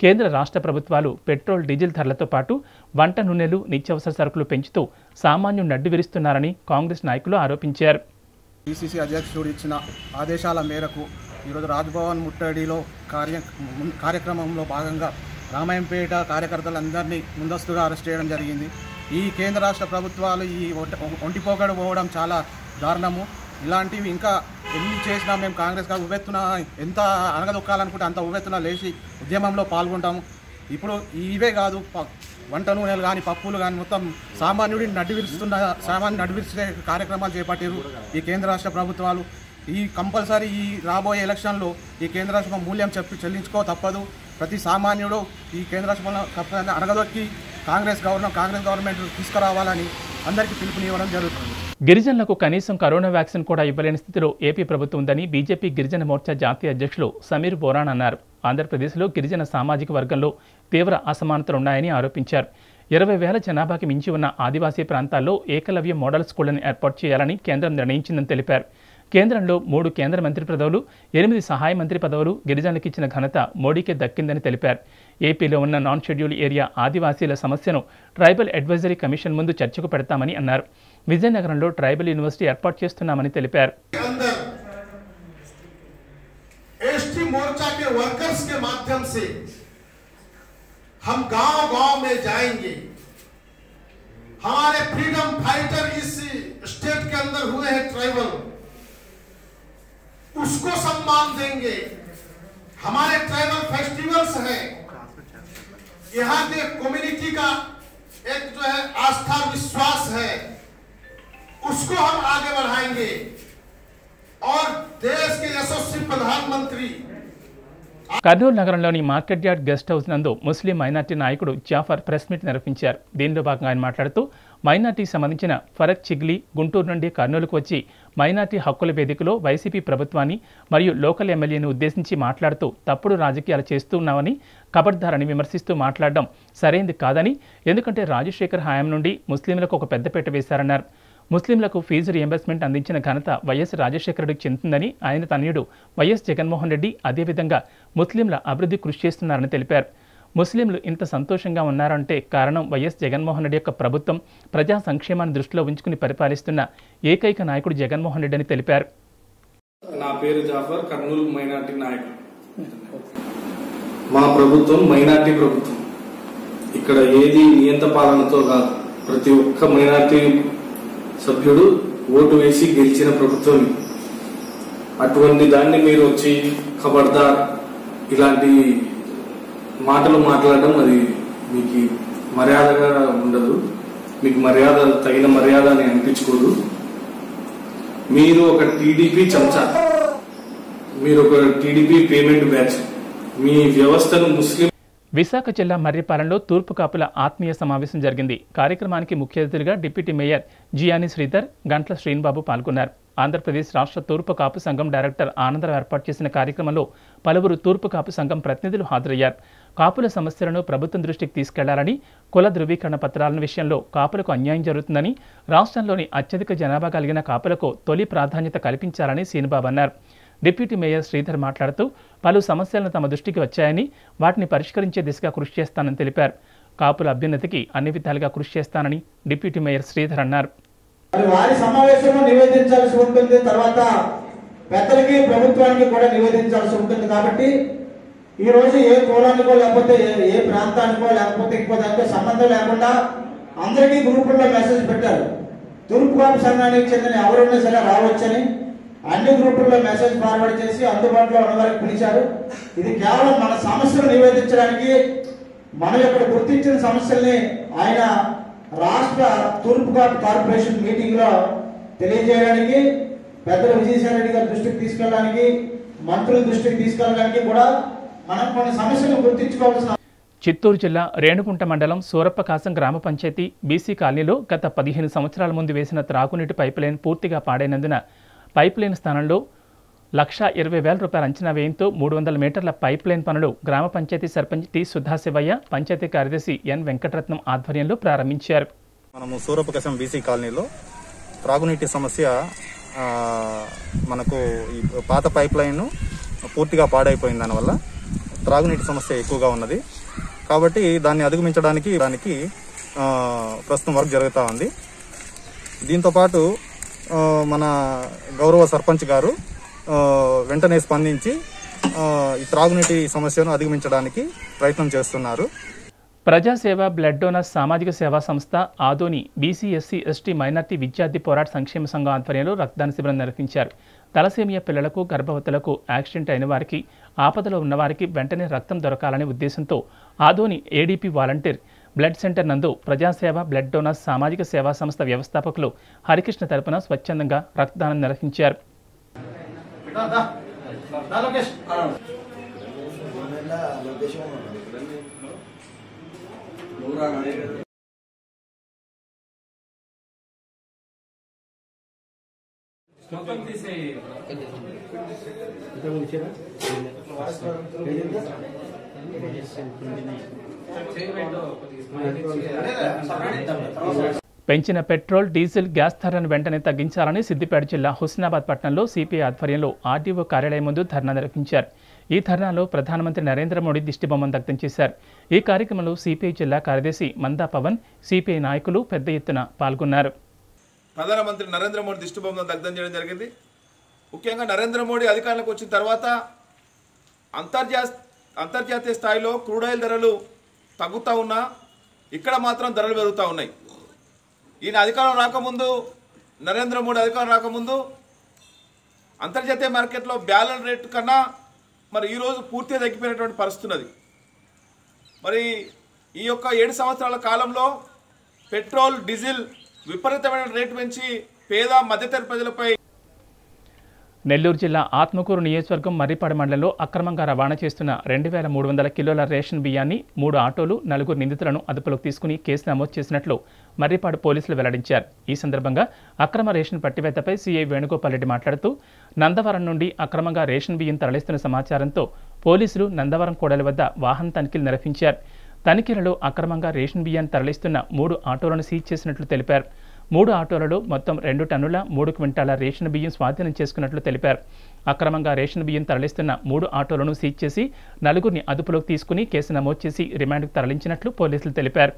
కేంద్ర రాష్ట్ర ప్రభుత్వాలు పెట్రోల్ డీజిల్ ధరలతో పాటు వంట నూనెలు నిత్యావసర సరుకులు పెంచుతూ సామాన్యుడు నడ్డు విరుస్తున్నారని కాంగ్రెస్ నాయకులు ఆరోపించారు. పిసిసి అధ్యక్షుడు ఇచ్చిన ఆదేశాల మేరకు ఈరోజు రాజ్భవన్ ముట్టడిలో కార్య కార్యక్రమంలో భాగంగా రామాయంపేట కార్యకర్తలందరినీ ముందస్తుగా అరెస్ట్ చేయడం జరిగింది. ఈ కేంద్ర రాష్ట్ర ప్రభుత్వాలు ఈ ఒంటిపోకడు పోవడం చాలా దారుణము. ఇలాంటివి ఇంకా ఎన్ని చేసినా మేము కాంగ్రెస్గా ఉవ్వెత్తున ఎంత అనగదొక్కాలనుకుంటే అంత ఉవ్వెత్తున లేచి ఉద్యమంలో పాల్గొంటాము. ఇప్పుడు ఇవే కాదు, వంట నూనెలు కానీ పప్పులు కానీ మొత్తం సామాన్యుడిని నడివిరుస్తున్న సామాన్యుడు నడివిరిచే కార్యక్రమాలు చేపట్టారు ఈ కేంద్ర రాష్ట్ర ప్రభుత్వాలు. ఈ కంపల్సరీ ఈ రాబోయే ఎలక్షన్లో ఈ కేంద్ర రాష్ట్ర మూల్యం చెప్పి చెల్లించుకో తప్పదు. ప్రతి సామాన్యుడు ఈ కేంద్ర రాష్ట్ర అనగదొక్కి కాంగ్రెస్ గవర్నమెంట్ కాంగ్రెస్ గవర్నమెంట్ తీసుకురావాలని అందరికీ పిలుపునివ్వడం జరుగుతుంది. గిరిజనులకు కనీసం కరోనా వ్యాక్సిన్ కూడా ఇవ్వలేని స్థితిలో ఏపీ ప్రభుత్వం ఉందని బీజేపీ గిరిజన మోర్చా జాతీయ అధ్యక్షులు సమీర్ బోరాన్ అన్నారు. ఆంధ్రప్రదేశ్లో గిరిజన సామాజిక వర్గంలో తీవ్ర అసమానతలున్నాయని ఆరోపించారు. ఇరవై వేల జనాభాకి మించి ఉన్న ఆదివాసీ ప్రాంతాల్లో ఏకలవ్య మోడల్ స్కూళ్లను ఏర్పాటు చేయాలని కేంద్రం నిర్ణయించిందని తెలిపారు. కేంద్రంలో మూడు కేంద్ర మంత్రి పదవులు, ఎనిమిది సహాయ మంత్రి పదవులు గిరిజనులకు ఇచ్చిన ఘనత మోడీకే దక్కిందని తెలిపారు. ఏపీలో ఉన్న నాన్ షెడ్యూల్ ఏరియా ఆదివాసీల సమస్యను ట్రైబల్ అడ్వైజరీ కమిషన్ ముందు చర్చకు పెడతామని అన్నారు. విజయనగరంలో ట్రైబల్ యూనివర్సిటీ ఏర్పాటు చేస్తున్నామని తెలిపారు. एसटी मोर्चा के वर्कर्स के माध्यम से हम गांव गांव में जाएंगे. हमारे फ्रीडम फाइटर इस स्टेट के अंदर हुए हैं ट्राइबल, उसको सम्मान देंगे. हमारे ट्राइबल फेस्टिवल्स हैं, यहाँ के कम्युनिटी का एक जो है आस्था विश्वास है, उसको हम आगे बढ़ाएंगे. और देश के यशस्वी प्रधानमंत्री కర్నూలు నగరంలోని మార్కెట్ యార్డ్ గెస్ట్ హౌస్ నందు ముస్లిం మైనార్టీ నాయకుడు జాఫర్ ప్రెస్ మీట్ నిర్వహించారు. దీనిలో భాగంగా ఆయన మాట్లాడుతూ మైనార్టీకి సంబంధించిన ఫరక్ చిగ్లీ గుంటూరు నుండి కర్నూలుకు వచ్చి మైనార్టీ హక్కుల వేదికలో వైసీపీ ప్రభుత్వాన్ని మరియు లోకల్ ఎమ్మెల్యేను ఉద్దేశించి మాట్లాడుతూ తప్పుడు రాజకీయాలు చేస్తున్నామని కబడ్దారని విమర్శిస్తూ మాట్లాడడం సరైంది కాదని, ఎందుకంటే రాజశేఖర్ హయాం నుండి ముస్లింలకు ఒక పెద్దపీట వేశారన్నారు. ముస్లింలకు ఫీజు రియంబర్స్మెంట్ అందించిన ఘనత వైఎస్ రాజశేఖర రెడ్డికి చెందుతుందని ఆయన తనయుడు వైఎస్ జగన్మోహన్ రెడ్డి అదేవిధంగా ముస్లింల అభివృద్ధి కృషి చేస్తున్నారని తెలిపారు. ముస్లింలు ఇంత సంతోషంగా ఉన్నారంటే కారణం వైఎస్ జగన్మోహన్ రెడ్డి యొక్క ప్రభుత్వం ప్రజా సంక్షేమాన్ని దృష్టిలో ఉంచుకుని పరిపాలిస్తున్న ఏకైక నాయకుడు జగన్మోహన్ రెడ్డి అని తెలిపారు. నా పేరు జాఫర్, కర్నూలు మైనార్టీ నాయకుడు. మా ప్రభుత్వం మైనార్టీ ప్రభుత్వం. ఇక్కడ ఏది నియంత పాలనతో కాదు, ప్రతి ఒక్క మైనార్టీ సభ్యుడు ఓటు వేసి గెలిచిన ప్రభుత్వం. అటువంటి దాన్ని మీరు వచ్చి ఖబర్దార్ ఇలాంటి మాటలు మాట్లాడడం అది మీకు మర్యాదగా ఉండదు. మీకు మర్యాద తగిన మర్యాద అని అనిపించుకోదు. మీరు ఒక టీడీపీ చెంచా, మీరు ఒక టీడీపీ పేమెంట్ బ్యాచ్. మీ వ్యవస్థను ముస్లిం విశాఖ జిల్లా మర్రిపాలెంలో తూర్పు కాపుల ఆత్మీయ సమావేశం జరిగింది. కార్యక్రమానికి ముఖ్య అతిథిగా డిప్యూటీ మేయర్ జియాని శ్రీధర్, గంట్ల శ్రీనిబాబు పాల్గొన్నారు. ఆంధ్రప్రదేశ్ రాష్ట్ర తూర్పు కాపు సంఘం డైరెక్టర్ ఆనందరావు ఏర్పాటు చేసిన కార్యక్రమంలో పలువురు తూర్పు కాపు సంఘం ప్రతినిధులు హాజరయ్యారు. కాపుల సమస్యలను ప్రభుత్వం దృష్టికి తీసుకెళ్లాలని, కుల ధృవీకరణ పత్రాల విషయంలో కాపులకు అన్యాయం జరుగుతుందని, రాష్ట్రంలోని అత్యధిక జనాభా కలిగిన కాపులకు తొలి ప్రాధాన్యత కల్పించాలని శ్రీనిబాబు అన్నారు. డిప్యూటీ మేయర్ శ్రీధర్ మాట్లాడుతూ పలు సమస్యలను తమ దృష్టికి వచ్చాయని, వాటిని పరిష్కరించే దిశగా కృషి చేస్తానని తెలిపారు. కాపుల అభ్యున్నతికి అన్ని విధాలుగా కృషి చేస్తానని డిప్యూటీ మేయర్ శ్రీధర్ అన్నారు. వారి సమావేశంలో నివేదించాల్సి ఉంటుంది, తర్వాత పెద్దలకి ప్రభుత్వానికి కూడా నివేదించాల్సి ఉంటుంది. కాబట్టి ఈ రోజు ఏ కులానికో లేకపోతే ఏ ప్రాంతానికో లేకపోతే ఇంకో దానికో సంబంధం లేకుండా అందరికీ గ్రూపుల్లో మెసేజ్ పెట్టారు. తూర్పు కాపు సంఘానికి చెందిన ఎవరున్నా సరే రావచ్చని అన్ని గ్రూపుల్లో మెసేజ్ ఫార్వర్డ్ చేసి అందుబాటులో ఉన్న వారికి పిలిచారు. ఇది కేవలం మన సమస్యలు నివేదించడానికి, మనం ఇక్కడ గుర్తించిన సమస్యల్ని ఆయన రాష్ట్ర తూర్పు కాపు కార్పొరేషన్ మీటింగ్ లో తెలియజేయడానికి, పెద్దలు విజయసాయి రెడ్డి గారి దృష్టికి తీసుకెళ్ళడానికి, మంత్రుల దృష్టికి తీసుకెళ్ళడానికి కూడా మనం కొన్ని సమస్యలు గుర్తించుకోవాల్సిన. చిత్తూరు జిల్లా రేణుగుంట మండలం సూరప్పకాసం గ్రామ పంచాయతీ బీసీ కాలనీలో గత పదిహేను సంవత్సరాల ముందు వేసిన త్రాగునీటి పైప్ లైన్ పూర్తిగా పాడైనందున పైప్ లైన్ స్థానంలో లక్ష ఇరవై వేల రూపాయల అంచనా వ్యయంతో మూడు వందల మీటర్ల పైప్ లైన్ పనులు గ్రామ పంచాయతీ సర్పంచ్ టి సుధాశివయ్య, పంచాయతీ కార్యదర్శి ఎన్ వెంకటరత్నం ఆధ్వర్యంలో ప్రారంభించారు. మనము సూరప్పకాసం బీసీ కాలనీలో త్రాగునీటి సమస్య, మనకు ఈ పాత పైప్ లైన్ పూర్తిగా పాడైపోయిన దానివల్ల త్రాగునీటి సమస్య ఎక్కువగా ఉన్నది. కాబట్టి దాన్ని అధిగమించడానికి దానికి ప్రస్తుతం వర్క్ జరుగుతూ ఉంది. దీంతోపాటు మన గౌరవ సర్పంచ్ గారు వెంటనే స్పందించి ఈ త్రాగునీటి సమస్యను అధిగమించడానికి ప్రయత్నం చేస్తున్నారు. ప్రజాసేవ బ్లడ్ డోనర్ సామాజిక సేవా సంస్థ Adoni BC SC ST minority విద్యార్థి పోరాట సంక్షేమ సంఘం ఆధ్వర్యంలో రక్తదాన శిబిరం నిర్వహించారు. తలసేమియా పిల్లలకు, గర్భవతులకు, యాక్సిడెంట్ అయిన వారికి, ఆపదలో ఉన్నవారికి వెంటనే రక్తం దొరకాలనే ఉద్దేశంతో Adoni ADP volunteer blood centre నందు ప్రజాసేవ బ్లడ్ డోనర్ సామాజిక సేవా సంస్థ వ్యవస్థాపకులు హరికృష్ణ తరపున స్వచ్ఛందంగా రక్తదానం నిర్వహించారు. పెంచిన పెట్రోల్, డీజిల్, గ్యాస్ ధరలను వెంటనే తగ్గించాలని సిద్దిపేట జిల్లా హుస్నాబాద్ పట్టణంలో సిపిఐ ఆధ్వర్యంలో ఆర్డీఓ కార్యాలయం ముందు ధర్నా నిర్వహించారు. ఈ ధర్నాలో ప్రధానమంత్రి నరేంద్ర మోడీ దిష్టిబొమ్మను దగ్ధం చేశారు. ఈ కార్యక్రమంలో సిపిఐ జిల్లా కార్యదర్శి మందా పవన్, సిపిఐ నాయకులు పెద్ద ఎత్తున పాల్గొన్నారు. ప్రధానమంత్రి నరేంద్ర మోడీ దిష్టిబొమ్మను దగ్ధం చేయడం జరిగింది. ముఖ్యంగా నరేంద్ర మోడీ అధికారంలోకి వచ్చిన తర్వాత అంతర్జా అంతర్జాతీయ స్థాయిలో క్రూడ్ ఆయిల్ ధరలు తగ్గుతూ ఉన్నా ఇక్కడ మాత్రం ధరలు పెరుగుతూ ఉన్నాయి. ఈయన అధికారం రాకముందు, నరేంద్ర మోడీ అధికారం రాకముందు అంతర్జాతీయ మార్కెట్లో బ్యాలెన్స్ రేట్ కన్నా మరి ఈరోజు పూర్తిగా తగ్గిపోయినటువంటి పరిస్థితి ఉన్నది. మరి ఈ యొక్క ఏడు సంవత్సరాల కాలంలో పెట్రోల్, డీజిల్ విపరీతమైన రేటు పెంచి పేద మధ్యతరగతి ప్రజలపై. నెల్లూరు జిల్లా ఆత్మకూరు నియోజకవర్గం మర్రిపాడు మండలంలో అక్రమంగా రవాణా చేస్తున్న రెండు వేల మూడు వందల కిలోల రేషన్ బియ్యాన్ని మూడు ఆటోలు, నలుగురు నిందితులను అదుపులోకి తీసుకుని కేసు నమోదు చేసినట్లు మర్రిపాడు పోలీసులు వెల్లడించారు. ఈ సందర్భంగా అక్రమ రేషన్ పట్టివేతపై సీఐ వేణుగోపాల్ రెడ్డి మాట్లాడుతూ నందవరం నుండి అక్రమంగా రేషన్ బియ్యం తరలిస్తున్న సమాచారంతో పోలీసులు నందవరం కూడలి వద్ద వాహన తనిఖీలు నిర్వహించారు. తనిఖీలలో అక్రమంగా రేషన్ బియ్యాన్ని తరలిస్తున్న మూడు ఆటోలను సీజ్ చేసినట్లు తెలిపారు. మూడు ఆటోలలో మొత్తం రెండు టన్నుల మూడు క్వింటాల రేషన్ బియ్యం స్వాధీనం చేసుకున్నట్లు తెలిపారు. అక్రమంగా రేషన్ బియ్యం తరలిస్తున్న మూడు ఆటోలను సీజ్ చేసి నలుగురిని అదుపులోకి తీసుకుని కేసు నమోదు చేసి రిమాండ్కు తరలించినట్లు పోలీసులు తెలిపారు.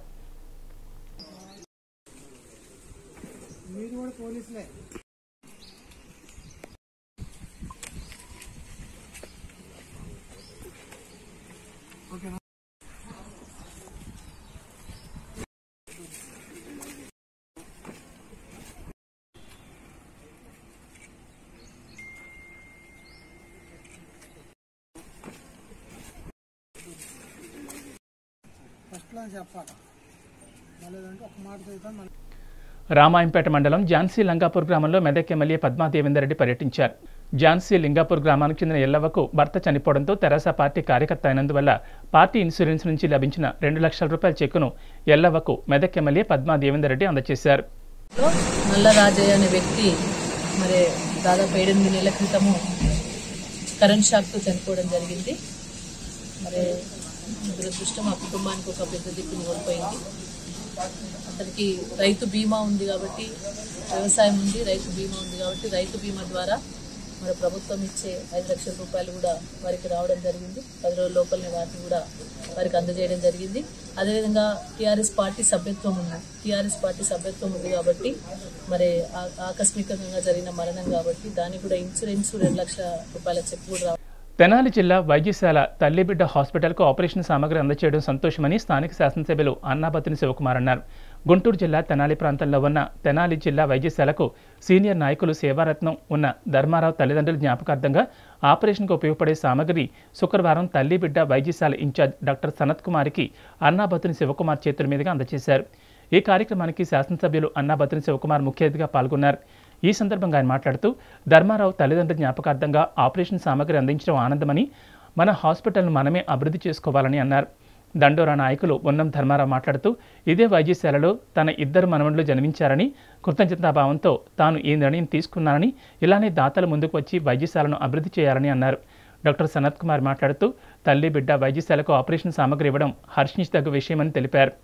రామాయంపేట మండలం ఝాన్సీ లింగాపూర్ గ్రామంలో మెదక్ ఎమ్మెల్యే పద్మా దేవేందర్ రెడ్డి పర్యటించారు. ఝాన్సీ లింగాపూర్ గ్రామానికి చెందిన ఎల్లవకు భర్త చనిపోవడంతో తెరాస పార్టీ కార్యకర్త అయినందువల్ల పార్టీ ఇన్సూరెన్స్ నుంచి లభించిన రెండు లక్షల రూపాయల చెక్కును ఎల్లవకు మెదక్ ఎమ్మెల్యే పద్మా దేవేందర్ రెడ్డి అందజేశారు. నల్లరాజయ్య అనే వ్యక్తి మరి దాదాపు ఏడెనిమిది నెలల క్రితము కరెంట్ షాక్తో చనిపోవడం జరిగింది. మరి దురదృష్టం ఆ కుటుంబానికి ఒక పెద్ద దిక్కును కోల్పోయింది. అతనికి రైతు బీమా ఉంది కాబట్టి, వ్యవసాయం ఉంది, రైతు బీమా ఉంది కాబట్టి రైతు బీమా ద్వారా మరి ప్రభుత్వం ఇచ్చే ఐదు లక్షల రూపాయలు కూడా వారికి రావడం జరిగింది. పది రోజుల లోపలనే వాటిని కూడా వారికి అందజేయడం జరిగింది. అదేవిధంగా టీఆర్ఎస్ పార్టీ సభ్యత్వం ఉంది టీఆర్ఎస్ పార్టీ సభ్యత్వం ఉంది కాబట్టి మరి ఆకస్మికంగా జరిగిన మరణం కాబట్టి దానికి కూడా ఇన్సూరెన్స్ రెండు లక్షల రూపాయల చెక్ కూడా రావడం. తెనాలి జిల్లా వైద్యశాల తల్లిబిడ్డ హాస్పిటల్కు ఆపరేషన్ సామగ్రి అందజేయడం సంతోషమని స్థానిక శాసనసభ్యులు అన్నాబత్తుని శివకుమార్ అన్నారు. గుంటూరు జిల్లా తెనాలి ప్రాంతంలో ఉన్న తెనాలి జిల్లా వైద్యశాలకు సీనియర్ నాయకులు సేవారత్నం ఉన్న ధర్మారావు తల్లిదండ్రుల జ్ఞాపకార్థంగా ఆపరేషన్కు ఉపయోగపడే సామగ్రి శుక్రవారం తల్లిబిడ్డ వైద్యశాల ఇన్ఛార్జ్ డాక్టర్ సనత్ కుమార్కి అన్నాబత్తుని శివకుమార్ చేతుల మీదుగా అందజేశారు. ఈ కార్యక్రమానికి శాసనసభ్యులు అన్నాబత్తుని శివకుమార్ ముఖ్య అతిథిగా పాల్గొన్నారు. ఈ సందర్భంగా ఆయన మాట్లాడుతూ ధర్మారావు తల్లిదండ్రుల జ్ఞాపకార్థంగా ఆపరేషన్ సామగ్రి అందించడం ఆనందమని, మన హాస్పిటల్ను మనమే అభివృద్ధి చేసుకోవాలని అన్నారు. దండోరా నాయకులు ఉన్నం ధర్మారావు మాట్లాడుతూ ఇదే వైద్యశాలలో తన ఇద్దరు మనవళ్లు జన్మించారని, కృతజ్ఞతాభావంతో తాను ఈ నిర్ణయం తీసుకున్నానని, ఇలానే దాతలు ముందుకు వచ్చి వైద్యశాలను అభివృద్ధి చేయాలని అన్నారు. డాక్టర్ సనత్ కుమార్ మాట్లాడుతూ తల్లి బిడ్డ వైద్యశాలకు ఆపరేషన్ సామగ్రి ఇవ్వడం హర్షించదగ్గ విషయమని తెలిపారు.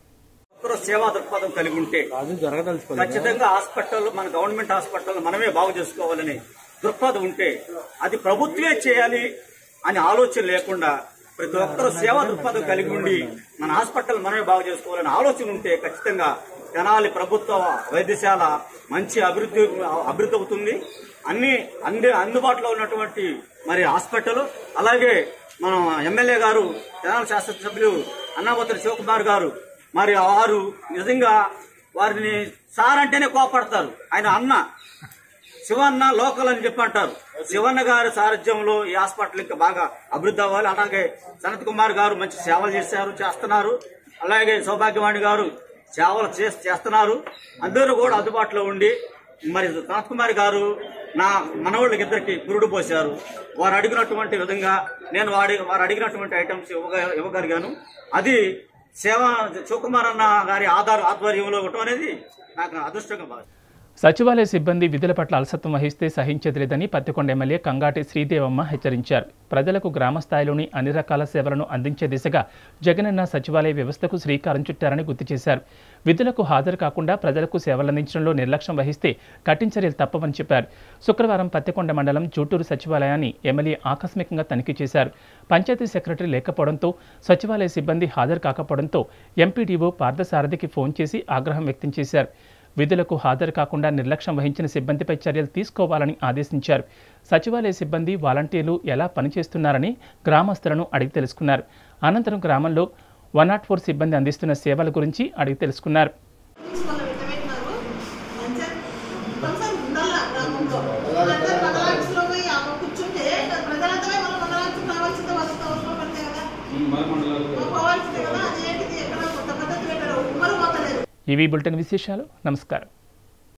సేవా దృక్పథం కలిగి ఉంటే ఖచ్చితంగా హాస్పిటల్, మన గవర్నమెంట్ హాస్పిటల్ మనమే బాగు చేసుకోవాలని దృక్పథం ఉంటే అది ప్రభుత్వమే చేయాలి అని ఆలోచన లేకుండా ప్రతి ఒక్కరూ సేవా దృక్పథం కలిగి ఉండి మన హాస్పిటల్ మనమే బాగు చేసుకోవాలని ఆలోచన ఉంటే ఖచ్చితంగా తెనాలి ప్రభుత్వ వైద్యశాల మంచి అభివృద్ధి అభివృద్ధి అవుతుంది. అన్ని అంది అందుబాటులో ఉన్నటువంటి మరి హాస్పిటల్, అలాగే మన ఎమ్మెల్యే గారు తెనాలి శాసనసభ్యులు అన్నాబత్తుల శివకుమార్ గారు మరి వారు నిజంగా వారిని సార్ అంటేనే కోపడతారు. ఆయన అన్న శివన్న లోకల్ అని చెప్పి అంటారు. శివన్న గారి సారథ్యంలో ఈ హాస్పిటల్ ఇంకా బాగా అభివృద్ధి అవ్వాలి. అలాగే సనత్ కుమార్ గారు మంచి సేవలు చేశారు చేస్తున్నారు. అలాగే సౌభాగ్యవాణి గారు సేవలు చేస్తున్నారు. అందరూ కూడా అందుబాటులో ఉండి మరి సనత్ కుమార్ గారు నా మనవాళ్ళకి ఇద్దరికి పురుడు పోశారు. వారు అడిగినటువంటి విధంగా నేను వాడి వారు అడిగినటువంటి ఐటమ్స్ ఇవ్వగలిగాను. అది సేవ శివకుమార్ అన్న గారి ఆధార్ ఆధ్వర్యంలో ఇవ్వటం అనేది నాకు అదృష్టంగా భావిస్తాను. సచివాలయ సిబ్బంది విధుల పట్ల అలసత్వం వహిస్తే సహించేది లేదని పత్తికొండ ఎమ్మెల్యే కంగాటి శ్రీదేవమ్మ హెచ్చరించారు. ప్రజలకు గ్రామ స్థాయిలోని అన్ని రకాల సేవలను అందించే దిశగా జగనన్న సచివాలయ వ్యవస్థకు శ్రీకారం చుట్టారని గుర్తు చేశారు. విధులకు హాజరు కాకుండా ప్రజలకు సేవలందించడంలో నిర్లక్ష్యం వహిస్తే కఠిన చర్యలు తప్పవని చెప్పారు. శుక్రవారం పత్తికొండ మండలం చూటూరు సచివాలయాన్ని ఎమ్మెల్యే ఆకస్మికంగా తనిఖీ చేశారు. పంచాయతీ సెక్రటరీ లేకపోవడంతో సచివాలయ సిబ్బంది హాజరు కాకపోవడంతో ఎంపీడీఓ పార్థసారథికి ఫోన్ చేసి ఆగ్రహం వ్యక్తం చేశారు. విధులకు హాజరు కాకుండా నిర్లక్ష్యం వహించిన సిబ్బందిపై చర్యలు తీసుకోవాలని ఆదేశించారు. సచివాలయ సిబ్బంది వాలంటీర్లు ఎలా పనిచేస్తున్నారని గ్రామస్తులను అడిగి తెలుసుకున్నారు. అనంతరం గ్రామంలో వన్ నాట్ ఫోర్ సిబ్బంది అందిస్తున్న సేవల గురించి అడిగి తెలుసుకున్నారు. ఇవి బులెటిన్ విశేషాలు. నమస్కారం.